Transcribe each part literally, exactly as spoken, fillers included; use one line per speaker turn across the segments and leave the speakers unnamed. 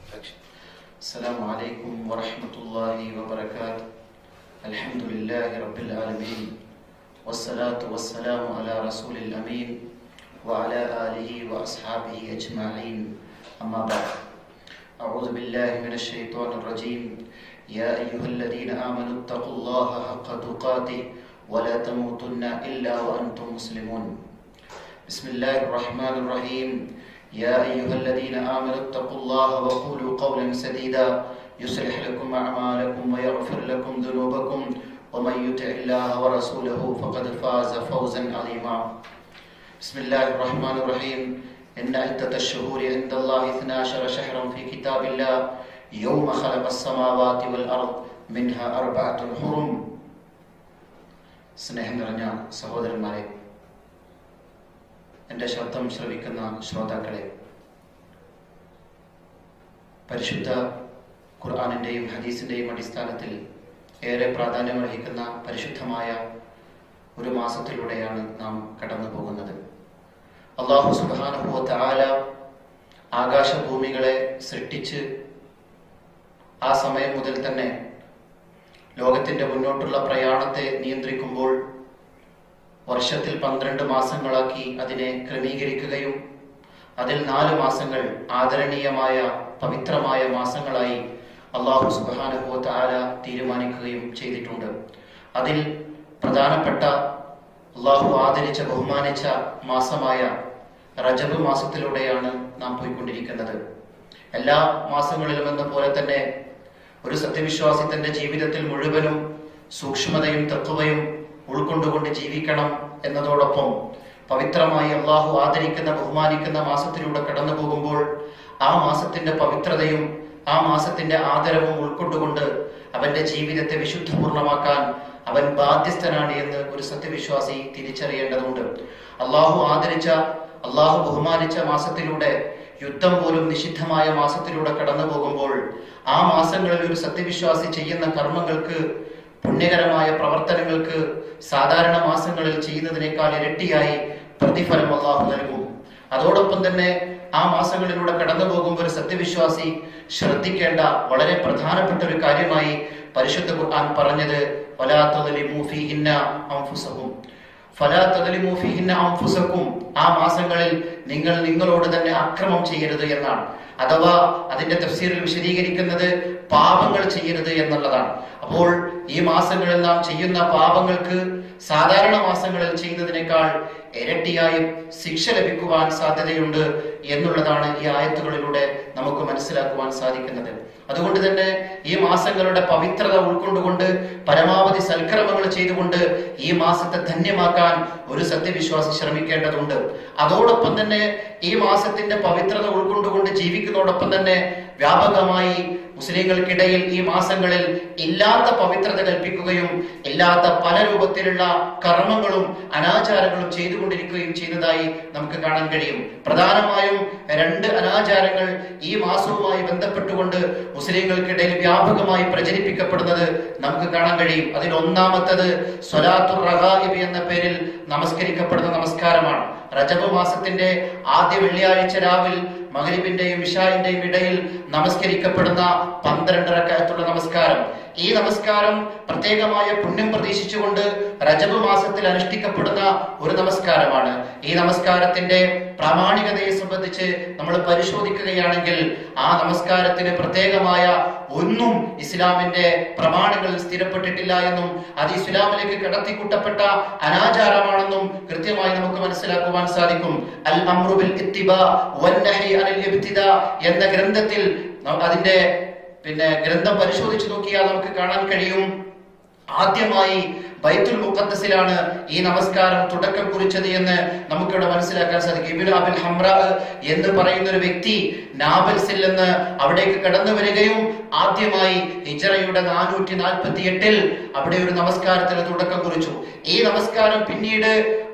السلام عليكم ورحمة الله وبركاته. الحمد لله رب العالمين والصلاة والسلام على رسول الأمين وعلى آله وأصحابه أجمعين. أما بعد، أعوذ بالله من الشيطان الرجيم. يا أيها الذين آمنوا اتقوا الله حق تقاته ولا تموتن إلا وأنتم مسلمون. بسم الله الرحمن الرحيم. يا أيها الذين آمنوا اتقوا الله وقولوا قولا سديدا يصلح لكم أعمالكم ويغفر لكم ذنوبكم ومن يطع الله ورسوله فقد فاز فوزا عظيما. بسم الله الرحمن الرحيم. إن عدة الشهور عند الله اثنا عشر شهرا في كتاب الله يوم خلق السماوات والأرض منها أربعة حرم. സ്നേഹം നിറഞ്ഞ സഹോദരന്മാരെ, എൻ്റെ ശബ്ദം ശ്രവിക്കുന്ന ശ്രോതാക്കളെ, പരിശുദ്ധ ഖുർആനിൻ്റെയും ഹദീസിൻ്റെയും അടിസ്ഥാനത്തിൽ ഏറെ പ്രാധാന്യമർഹിക്കുന്ന പരിശുദ്ധമായ ഒരു മാസത്തിലൂടെയാണ് നാം കടന്നു പോകുന്നത്. അല്ലാഹു സുബ്ഹാനഹു വ തആല ആകാശഭൂമികളെ സൃഷ്ടിച്ച് ആ സമയം മുതൽ തന്നെ ലോകത്തിൻ്റെ മുന്നോട്ടുള്ള പ്രയാണത്തെ നിയന്ത്രിക്കുമ്പോൾ വർഷത്തിൽ പന്ത്രണ്ട് മാസങ്ങളാക്കി അതിനെ ക്രമീകരിക്കുകയും അതിൽ നാല് മാസങ്ങൾ ആദരണീയമായ പവിത്രമായ മാസങ്ങളായി അല്ലാഹു സുബ്ഹാനഹു വ തആല തീരുമാനിക്കുകയും ചെയ്തിട്ടുണ്ട്. അതിൽ പ്രധാനപ്പെട്ട അല്ലാഹു ആദരിച്ച ബഹുമാനിച്ച മാസമായ റജബ് മാസത്തിലൂടെയാണ് നാം പോയിക്കൊണ്ടിരിക്കുന്നത്. എല്ലാ മാസങ്ങളിലും എന്ന പോലെ തന്നെ ഒരു സത്യവിശ്വാസി തന്റെ ജീവിതത്തിൽ മുഴുവനും സൂക്ഷ്മതയും തഖ്വയും ഉൾക്കൊണ്ടുകൊണ്ട് ജീവിക്കണം എന്നതോടൊപ്പം പവിത്രമായി അള്ളാഹു ആദരിക്കുന്ന ബഹുമാനിക്കുന്ന മാസത്തിലൂടെ കടന്നു പോകുമ്പോൾ ആ മാസത്തിന്റെ പവിത്രതയും ആ മാസത്തിന്റെ ആദരവും ഉൾക്കൊണ്ടുകൊണ്ട് അവന്റെ ജീവിതത്തെ വിശുദ്ധപൂർണമാക്കാൻ അവൻ ബാധ്യസ്ഥനാണ് എന്ന് ഒരു സത്യവിശ്വാസി തിരിച്ചറിയേണ്ടതുണ്ട്. അള്ളാഹു ആദരിച്ച അള്ളാഹു ബഹുമാനിച്ച മാസത്തിലൂടെ യുദ്ധം പോലും നിഷിദ്ധമായ മാസത്തിലൂടെ കടന്നു പോകുമ്പോൾ ആ മാസങ്ങളിൽ ഒരു സത്യവിശ്വാസി ചെയ്യുന്ന കർമ്മങ്ങൾക്ക്, പുണ്യകരമായ പ്രവർത്തനങ്ങൾക്ക് സാധാരണ മാസങ്ങളിൽ ചെയ്യുന്നതിനേക്കാൾ ഇരട്ടിയായി പ്രതിഫലം അല്ലാഹു നൽകും. അതോടൊപ്പം തന്നെ ആ മാസങ്ങളിലൂടെ കടന്നു പോകുമ്പോൾ ഒരു സത്യവിശ്വാസി ശ്രദ്ധിക്കേണ്ട വളരെ പ്രധാനപ്പെട്ട ഒരു കാര്യമായി പരിശുദ്ധ ഖുർആൻ പറഞ്ഞത് ഫലാ തദ്ലിമൂ ഫീഹിന്ന അൻഫുസകും ഫലാ തദ്ലിമൂ ഫീഹിന്ന അൻഫുസകും, ആ മാസങ്ങളിൽ നിങ്ങൾ നിങ്ങളോട് തന്നെ അക്രമം ചെയ്യരുത് എന്നാണ്. അഥവാ അതിന്റെ തഫ്സീറിൽ വിശദീകരിക്കുന്നത് പാപങ്ങൾ ചെയ്യരുത് എന്നുള്ളതാണ്. അപ്പോൾ ഈ മാസങ്ങളിൽ നാം ചെയ്യുന്ന പാപങ്ങൾക്ക് സാധാരണ മാസങ്ങളിൽ ചെയ്യുന്നതിനേക്കാൾ ഇരട്ടിയായി ശിക്ഷ ലഭിക്കുവാൻ സാധ്യതയുണ്ട് എന്നുള്ളതാണ് ഈ ആയത്തുകളിലൂടെ നമുക്ക് മനസ്സിലാക്കുവാൻ സാധിക്കുന്നത്. അതുകൊണ്ട് തന്നെ ഈ മാസങ്ങളുടെ പവിത്രത ഉൾക്കൊണ്ടുകൊണ്ട് പരമാവധി സൽക്കർമ്മങ്ങൾ ചെയ്തുകൊണ്ട് ഈ മാസത്തെ ധന്യമാക്കാൻ ഒരു സത്യവിശ്വാസി ശ്രമിക്കേണ്ടതുണ്ട്. അതോടൊപ്പം തന്നെ ഈ മാസത്തിന്റെ പവിത്രത ഉൾക്കൊണ്ടുകൊണ്ട് ജീവിക്കുന്നതോടൊപ്പം തന്നെ വ്യാപകമായി മുസ്ലിങ്ങൾക്കിടയിൽ ഈ മാസങ്ങളിൽ ഇല്ലാത്ത പവിത്രത കൽപ്പിക്കുകയും ഇല്ലാത്ത പല രൂപത്തിലുള്ള കർമ്മങ്ങളും അനാചാരങ്ങളും ചെയ്തുകൊണ്ടിരിക്കുകയും ചെയ്യുന്നതായി നമുക്ക് കാണാൻ കഴിയും. പ്രധാനമായും രണ്ട് അനാചാരങ്ങൾ ഈ മാസവുമായി ബന്ധപ്പെട്ടുകൊണ്ട് മുസ്ലിങ്ങൾക്കിടയിൽ വ്യാപകമായി പ്രചരിപ്പിക്കപ്പെടുന്നത് നമുക്ക് കാണാൻ കഴിയും. അതിൽ ഒന്നാമത്തത് സ്വലാത്തുർ റഗായിബ് എന്ന പേരിൽ നമസ്കരിക്കപ്പെടുന്ന നമസ്കാരമാണ്. റജബ് മാസത്തിന്റെ ആദ്യ വെള്ളിയാഴ്ച രാവിൽ മഗ്രിബിന്റെയും ഇശാഇന്റെയും ഇടയിൽ നമസ്കരിക്കപ്പെടുന്ന പന്ത്രണ്ട് റക്അത്തുള്ള നമസ്കാരം. ഈ നമസ്കാരം പ്രത്യേകമായ പുണ്യം പ്രതീക്ഷിച്ചുകൊണ്ട് റജബ് മാസത്തിൽ അനുഷ്ഠിക്കപ്പെടുന്ന ഒരു നമസ്കാരമാണ്. ഈ നമസ്കാരത്തിന്റെ പ്രാമാണികതയെ സംബന്ധിച്ച് നമ്മൾ പരിശോധിക്കുകയാണെങ്കിൽ ആ നമസ്കാരത്തിന് പ്രത്യേകമായ ഒന്നും ഇസ്ലാമിന്റെ പ്രമാണങ്ങളിൽ സ്ഥിരപ്പെട്ടിട്ടില്ല എന്നും അത് ഇസ്ലാമിലേക്ക് കടത്തിക്കൂട്ടപ്പെട്ട അനാചാരമാണെന്നും കൃത്യമായി നമുക്ക് മനസ്സിലാക്കുവാൻ സാധിക്കും. അൽ അംറു ബിൽ ഇത്തിബാ വന്നഹി അനിൽ ഇബ്തിദാ എന്ന ഗ്രന്ഥത്തിൽ അതിന്റെ പിന്നെ ഗ്രന്ഥം പരിശോധിച്ചു നോക്കിയാൽ നമുക്ക് കാണാൻ കഴിയും, ആദ്യമായി ബൈത്തുൽ മുഖദ്ദസിലാണ് ഈ നമസ്കാരം തുടക്കം കുറിച്ചത് എന്ന് നമുക്കിവിടെ മനസ്സിലാക്കാൻ സാധിക്കും. ഇബ്നു അബിൽ ഹംറാ എന്ന് പറയുന്ന ഒരു വ്യക്തി നാബൽസിൽ നിന്ന് അവിടേക്ക് കടന്നു വരികയും ആദ്യമായി ഹിജ്റയുടെ നാനൂറ്റി നാൽപ്പത്തി എട്ടിൽ അവിടെ ഒരു നമസ്കാരത്തിന് തുടക്കം കുറിച്ചു. ഈ നമസ്കാരം പിന്നീട്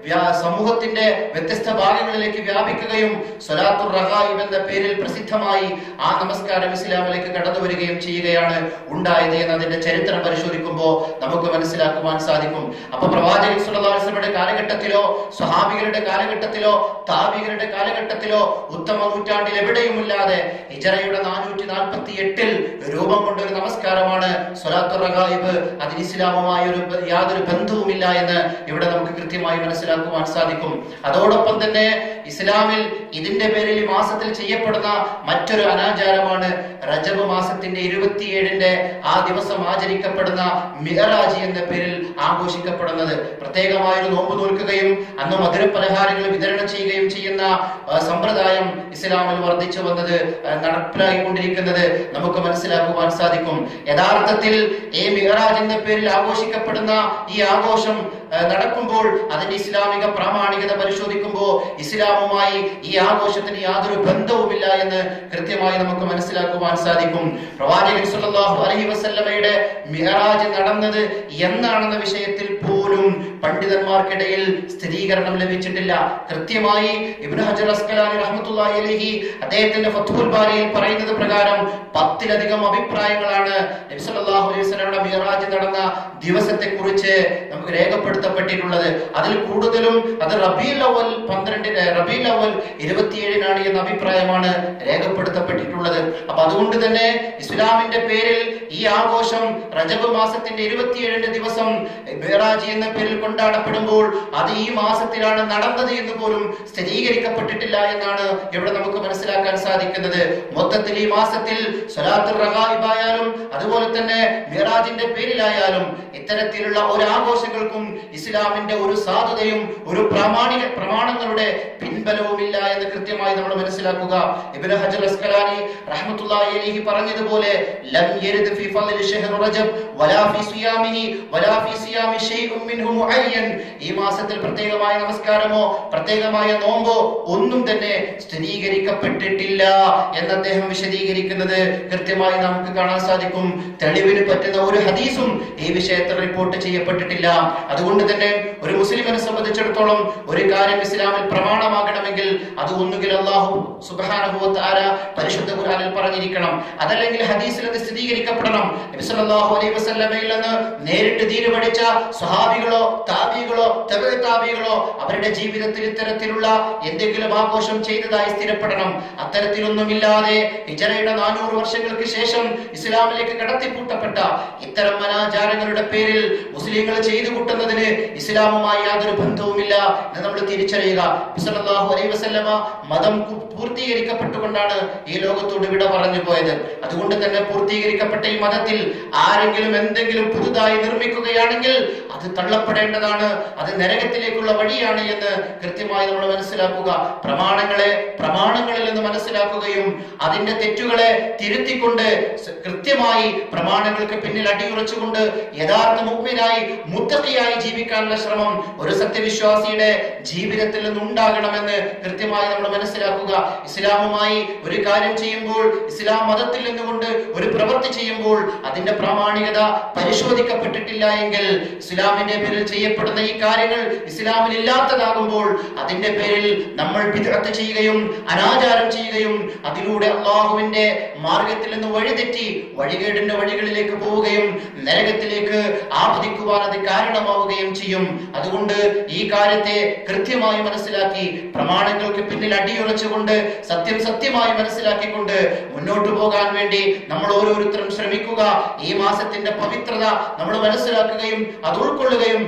സമൂഹത്തിന്റെ വ്യത്യസ്ത ഭാഗങ്ങളിലേക്ക് വ്യാപിക്കുകയും സ്വലാത്തുർ റഗായിബ് എന്ന പേരിൽ പ്രസിദ്ധമായി ആ നമസ്കാരം ഇസ്ലാമിലേക്ക് കടന്നു വരികയും ചെയ്യുകയാണ് ഉണ്ടായത് എന്നതിന്റെ ചരിത്രം പരിശോധിക്കുമ്പോൾ നമുക്ക് മനസ്സിലാക്കുവാൻ സാധിക്കും. അപ്പൊ പ്രവാചകൻ സ്വല്ലല്ലാഹു അലൈഹി വസല്ലമയുടെ കാലഘട്ടത്തിലോ സ്വഹാബികളുടെ കാലഘട്ടത്തിലോ താബികളുടെ കാലഘട്ടത്തിലോ ഉത്തമ നൂറ്റാണ്ടിൽ എവിടെയുമില്ലാതെ ഹിജറയുടെ നാനൂറ്റി നാൽപ്പത്തി എട്ടിൽ രൂപം കൊണ്ട ഒരു നമസ്കാരമാണ് സ്വലാത്തുർ റഗായിബ്. അതിന് ഇസ്ലാമുമായ ഒരു യാതൊരു ബന്ധവുമില്ല എന്ന് ഇവിടെ നമുക്ക് കൃത്യമായി മനസ്സിലാക്കുവാൻ സാധിക്കും. അതോടൊപ്പം തന്നെ ഇസ്ലാമിൽ ഇതിന്റെ പേരിൽ ഈ മാസത്തിൽ ചെയ്യപ്പെടുന്ന മറ്റൊരു അനാചാരമാണ് റജബ് മാസത്തിന്റെ ഇരുപത്തിയേഴിന്റെ ആ ദിവസം ആചരിക്കപ്പെടുന്ന മിഅ്റാജ് എന്ന പേരിൽ ആഘോഷിക്കപ്പെടുന്നത്. പ്രത്യേകമായൊരു നോമ്പ് നോൽക്കുകയും അന്ന് മധുരപലഹാരങ്ങൾ വിതരണം ചെയ്യുകയും ചെയ്യുന്ന സമ്പ്രദായം ഇസ്ലാമിൽ വർദ്ധിച്ചു വന്നത് നടപ്പിലായിക്കൊണ്ടിരിക്കുന്നത് നമുക്ക് മനസ്സിലാക്കുവാൻ സാധിക്കും. യഥാർത്ഥത്തിൽ ഈ മിഅ്റാജ് എന്ന പേരിൽ ആഘോഷിക്കപ്പെടുന്ന ഈ ആഘോഷം നടക്കുമ്പോൾ അതിന്റെ ഇസ്ലാമിക പ്രാമാണികത പരിശോധിക്കുമ്പോൾ ഇസ്ലാമുമായി ഈ ആഘോഷത്തിന് യാതൊരു ബന്ധവുമില്ല എന്ന് കൃത്യമായി നമുക്ക് മനസ്സിലാക്കുവാൻ സാധിക്കും. പ്രവാചകൻ സ്വല്ലല്ലാഹു അലൈഹി വസല്ലമയുടെ മിഅ്റാജ് നടന്നത് എന്നാണെന്ന വിഷയത്തിൽ പോലും പണ്ഡിതന്മാർക്കിടയിൽ സ്ഥിരീകരണം ലഭിച്ചിട്ടില്ല. കൃത്യമായി ഇബ്നു ഹജർ അസ്ഖലാനി റഹ്മത്തുള്ളാഹി അലൈഹി അദ്ദേഹത്തിന്റെ ഫത്ഹുൽ ബാരിയിൽ പറയുന്നത് പ്രകാരം പത്തിലധികം അഭിപ്രായങ്ങളാണ് നബി സല്ലല്ലാഹു അലൈഹി വസല്ലമയുടെ മിഅ്റാജ് നടന്ന ദിവസത്തെ കുറിച്ച് നമുക്ക് രേഖപ്പെടുത്തപ്പെട്ടിട്ടുള്ളത്. അതിൽ കൂടുതലും അത് റബീഉൽ അവ്വൽ പന്ത്രണ്ടിന് റബീഉൽ അവ്വൽ ഇരുപത്തിയേഴിനാണ് എന്ന അഭിപ്രായമാണ് രേഖപ്പെടുത്തപ്പെട്ടിട്ടുള്ളത്. അപ്പൊ അതുകൊണ്ട് തന്നെ ഇസ്ലാമിന്റെ പേരിൽ ഈ ആഘോഷം റജബ് മാസത്തിന്റെ ഇരുപത്തിയേഴിന്റെ ദിവസം മിഅ്റാജ് എന്ന പേരിൽ കൊണ്ടാടപ്പെടുമ്പോൾ അത് ഈ മാസത്തിലാണ് നടന്നത് എന്ന് പോലും സ്ഥിരീകരിക്കപ്പെട്ടിട്ടില്ല എന്നാണ് ഇവിടെ നമുക്ക് മനസ്സിലാക്കാൻ സാധിക്കുന്നത്. മൊത്തത്തിൽ ഈ മാസത്തിൽ സ്വലാത്തുർ റഗായിബ് ആയാലും അതുപോലെ തന്നെ മിഅ്റാജിന്റെ പേരിലായാലും ഇത്തരത്തിലുള്ള ഒരു ആഘോഷങ്ങൾക്കും ഇസ്ലാമിന്റെ ഒരു സാധുതയും ഒരു പ്രാമാണിക പ്രമാണങ്ങളുടെ പിൻബലവുമില്ല എന്ന് കൃത്യമായി നമ്മൾ മനസ്സിലാക്കുക. ഇബ്നു ഹജർ അസ്ഖലാനി റഹ്മത്തുള്ളാഹി അലൈഹി പറഞ്ഞതുപോലെ ലം യരിദ് ഫീ ഫളൽ ശഹ്ർ റജബ് വലാ ഫീ സിയാമിഹി വലാ ഫീ സിയാമി ശൈഉൻ മിൻഹു മുഅയ്യൻ. ഈ മാസത്തിൽ പ്രത്യേകമായ നമസ്കാരമോ പ്രത്യേകമായ നോമ്പോ ഒന്നും തന്നെ സ്ഥിരീകരിക്കപ്പെട്ടിട്ടില്ല എന്ന് അദ്ദേഹം വിശദീകരിക്കുന്നത് കൃത്യമായി നമുക്ക് കാണാൻ സാധിക്കും. തെളിവിന് പറ്റുന്ന ഒരു ഹദീസും ഈ വിഷയത്തിൽ റിപ്പോർട്ട് ചെയ്യപ്പെട്ടിട്ടില്ല. അതുകൊണ്ട് തന്നെ ഒരു മുസ്ലിമിനെ സംബന്ധിച്ചിടത്തോളം ഒരു കാര്യം ഇസ്ലാമിൽ പ്രമാണമാകണമെങ്കിൽ അത് ഒന്നുകിൽ അല്ലാഹു സുബ്ഹാനഹു വ തആല പരിശുദ്ധ ഖുർആനിൽ പറഞ്ഞിരിക്കണം, അതല്ലെങ്കിൽ ഹദീസിൽ അത് സ്ഥിരീകരിക്കപ്പെടണം. നബി സല്ലല്ലാഹു അലൈഹി വസല്ലമയിൽ നിന്ന് നേരിട്ട് ദീൻ പഠിച്ച സ്വഹാബികളോ താബികളോ തബഅ താബികളോ അവരുടെ ജീവിതത്തിൽ ഇത്തരത്തിലുള്ള എന്തെങ്കിലും ആഘോഷം ചെയ്തതായി സ്ഥിരപ്പെടണം. അത്തരത്തിലൊന്നുമില്ലാതെ ഹിജറയുടെ നാനൂറ് വർഷങ്ങൾക്ക് ശേഷം ഇസ്ലാമിലേക്ക് കടത്തിപ്പൂട്ടപ്പെട്ട ഇത്തരം അനാചാരങ്ങളുടെ പേരിൽ മുസ്ലിങ്ങൾ ചെയ്തു കൂട്ടുന്നതിന് ഇസ്ലാമുമായി യാതൊരു ബന്ധവുമില്ല എന്ന് നമ്മൾ തിരിച്ചറിയുക. സല്ലല്ലാഹു അലൈഹി വസല്ലമ മതം പൂർത്തീകരിക്കപ്പെട്ടുകൊണ്ടാണ് ഈ ലോകത്തോട് വിട പറഞ്ഞു പോയത്. അതുകൊണ്ട് തന്നെ പൂർത്തീകരിക്കപ്പെട്ട ഈ മതത്തിൽ ആരെങ്കിലും എന്തെങ്കിലും പുതുതായി നിർമ്മിക്കുകയാണെങ്കിൽ അത് തള്ളപ്പെടേണ്ടതാണ്, അത് നരകത്തിലേക്കുള്ള വഴിയാണ് എന്ന് കൃത്യമായി നമ്മൾ മനസ്സിലാക്കുക. പ്രമാണങ്ങളെ പ്രമാണങ്ങളിൽ നിന്ന് മനസ്സിലാക്കുകയും അതിന്റെ തെറ്റുകളെ തിരുത്തിക്കൊണ്ട് കൃത്യമായി പ്രമാണങ്ങൾക്ക് പിന്നിൽ അടിയുറച്ചുകൊണ്ട് യഥാർത്ഥ മുഅ്മിനായി മുത്തഖിയായി ജീവിക്കാനുള്ള ശ്രമം ഒരു സത്യവിശ്വാസിയുടെ ജീവിതത്തിൽ നിന്ന് ഉണ്ടാകണമെന്ന് കൃത്യമായി നമ്മൾ മനസ്സിലാക്കുക. ഇസ്ലാമുമായി ഒരു കാര്യം ചെയ്യുമ്പോൾ, ഇസ്ലാം മതത്തിൽ നിന്നുകൊണ്ട് ഒരു പ്രവൃത്തി ചെയ്യുമ്പോൾ അതിന്റെ പ്രാമാണികത പരിശോധിക്കപ്പെട്ടിട്ടില്ല എങ്കിൽ, ഇസ്ലാമിന്റെ പേരിൽ ചെയ്യപ്പെടുന്ന ഈ കാര്യങ്ങൾ ഇസ്ലാമിൽ ഇല്ലാത്തതാകുമ്പോൾ അതിന്റെ പേരിൽ നമ്മൾ ബിദ്അത്ത് ചെയ്യുകയും അനാചാരം ചെയ്യുകയും അതിലൂടെ അല്ലാഹുവിന്റെ മാർഗത്തിൽ നിന്ന് വഴിതെറ്റി വഴികേടിന്റെ വഴികളിലേക്ക് പോവുകയും നരകത്തിലേക്ക് ആപതിക്കുവാൻ അത് കാരണമാവുകയും ചെയ്യും. അതുകൊണ്ട് ഈ കാര്യത്തെ കൃത്യമായി മനസ്സിലാക്കി പ്രമാണങ്ങൾക്ക് പിന്നിൽ അടിയുറച്ചുകൊണ്ട് സത്യം സത്യമായി മനസ്സിലാക്കിക്കൊണ്ട് മുന്നോട്ട് പോകാൻ വേണ്ടി നമ്മൾ ഓരോരുത്തരും ശ്രമിക്കുക. ഈ മാസത്തിന്റെ പവിത്രത നമ്മൾ മനസ്സിലാക്കുകയും അത് ഉൾക്കൊള്ളുകയും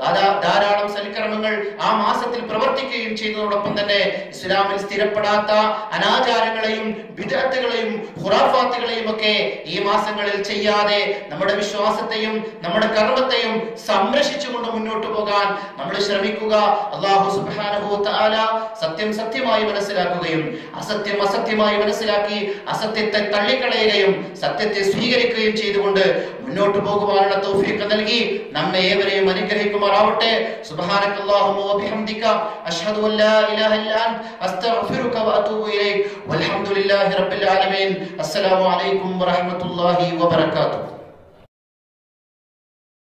ധാരാളം സൽക്കർമ്മങ്ങൾ ആ മാസത്തിൽ പ്രവർത്തിക്കുകയും ചെയ്യുന്നതോടൊപ്പം തന്നെ ഇസ്ലാമിൽ സ്ഥിരപ്പെടാത്ത അനാചാരങ്ങളെയും ബിദ്അത്തുകളെയും ഖുറാഫാത്തുകളെയും ഒക്കെ ഈ മാസങ്ങളിൽ ചെയ്യാതെ നമ്മുടെ വിശ്വാസത്തെയും നമ്മുടെ കർമ്മത്തെയും സംരക്ഷിച്ചുകൊണ്ട് മുന്നോട്ട് പോകാൻ നമ്മൾ ശ്രമിക്കുക. അല്ലാഹു സുബ്ഹാനഹു വ തആല സത്യം സത്യമായി മനസ്സിലാക്കുകയും അസത്യം അസത്യമായി മനസ്സിലാക്കി അസത്യത്തെ തള്ളിക്കളയുകയും സത്യത്തെ സ്വീകരിക്കുകയും ചെയ്തുകൊണ്ട് മുന്നോട്ട് പോകുവാനുള്ള തൗഫീഖ് നൽകി നമ്മെ ഏവരെയും അനുഗ്രഹിക്കുമാറാവട്ടെ. സുബ്ഹാനക്കല്ലാഹുമ്മ വ ബിഹംദിക അഷ്ഹദു അൻ ലാ ഇലാഹ ഇല്ലാ അൻത അസ്തഗ്ഫിറുക വ അതൂബു ഇലൈക് വൽഹംദുലില്ലാഹി റബ്ബിൽ ആലമീൻ. അസ്സലാമു അലൈക്കും വറഹ്മത്തുള്ളാഹി വബറകാതുഹു.